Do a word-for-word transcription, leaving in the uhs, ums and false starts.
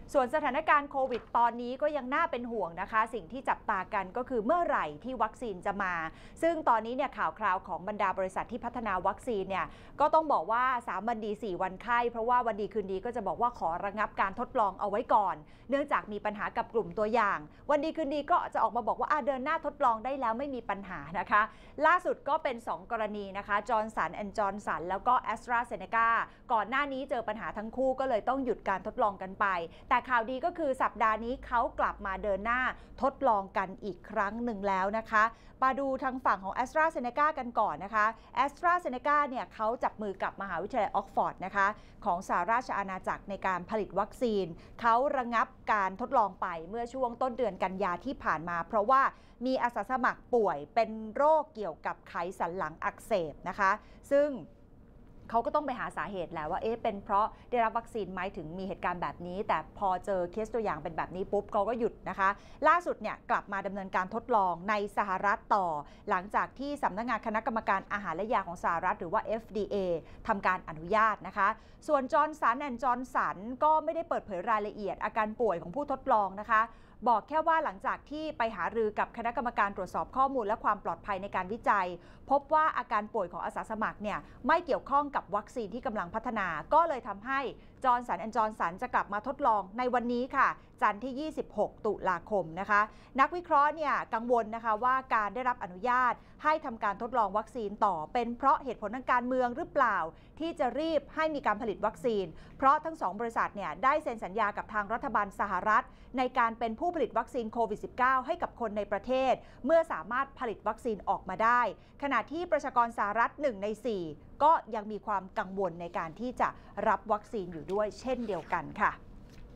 ส่วนสถานการณ์โควิดตอนนี้ก็ยังน่าเป็นห่วงนะคะสิ่งที่จับตากันก็คือเมื่อไหร่ที่วัคซีนจะมาซึ่งตอนนี้เนี่ยข่าวคราวของบรรดาบริษัทที่พัฒนาวัคซีนเนี่ยก็ต้องบอกว่าสามวันดีสี่วันไข้เพราะว่าวันดีคืนดีก็จะบอกว่าขอระงับการทดลองเอาไว้ก่อนเนื่องจากมีปัญหากับกลุ่มตัวอย่างวันดีคืนดีก็จะออกมาบอกว่าเดินหน้าทดลองได้แล้วไม่มีปัญหานะคะล่าสุดก็เป็นสองกรณีนะคะจอร์นสันแอนด์จอร์นสันแล้วก็แอสตราเซเนกาก่อนหน้านี้เจอปัญหาทั้งคู่ก็เลยต้องหยุดการทดลองกันไปแต่ข่าวดีก็คือสัปดาห์นี้เขากลับมาเดินหน้าทดลองกันอีกครั้งหนึ่งแล้วนะคะมาดูทางฝั่งของ แอสตราเซเนกา กันก่อนนะคะ แอสตราเซเนกา เนี่ยเขาจับมือกับมหาวิทยาลัยออกฟอร์ดนะคะของสหราชอาณาจักรในการผลิตวัคซีนเขาระงับการทดลองไปเมื่อช่วงต้นเดือนกันยาที่ผ่านมาเพราะว่ามีอาสาสมัครป่วยเป็นโรคเกี่ยวกับไขสันหลังอักเสบนะคะซึ่งเขาก็ต้องไปหาสาเหตุแหละว่าเอ๊ะเป็นเพราะได้รับวัคซีนไหมถึงมีเหตุการณ์แบบนี้แต่พอเจอเคสตัวอย่างเป็นแบบนี้ปุ๊บเขาก็หยุดนะคะล่าสุดเนี่ยกลับมาดำเนินการทดลองในสหรัฐต่อหลังจากที่สำนักงานคณะกรรมการอาหารและยาของสหรัฐหรือว่า เอฟ ดี เอ ทำการอนุญาตนะคะส่วนจอร์นสันแอนด์จอร์นสันก็ไม่ได้เปิดเผยรายละเอียดอาการป่วยของผู้ทดลองนะคะบอกแค่ว่าหลังจากที่ไปหารือกับคณะกรรมการตรวจสอบข้อมูลและความปลอดภัยในการวิจัยพบว่าอาการป่วยของอาสาสมัครเนี่ยไม่เกี่ยวข้องกับวัคซีนที่กำลังพัฒนาก็เลยทำให้จอร์นสันแอนด์จอร์นสันจะกลับมาทดลองในวันนี้ค่ะจันทร์ที่ยี่สิบหกตุลาคมนะคะนักวิเคราะห์เนี่ยกังวลนะคะว่าการได้รับอนุญาตให้ทำการทดลองวัคซีนต่อเป็นเพราะเหตุผลทางการเมืองหรือเปล่าที่จะรีบให้มีการผลิตวัคซีนเพราะทั้งสองบริษัทเนี่ยได้เซ็นสัญญากับทางรัฐบาลสหรัฐในการเป็นผู้ผลิตวัคซีนโควิด สิบเก้า ให้กับคนในประเทศเมื่อสามารถผลิตวัคซีนออกมาได้ขณะที่ประชากรสหรัฐหนึ่งในสี่ก็ยังมีความกังวลในการที่จะรับวัคซีนอยู่ด้วยเช่นเดียวกันค่ะ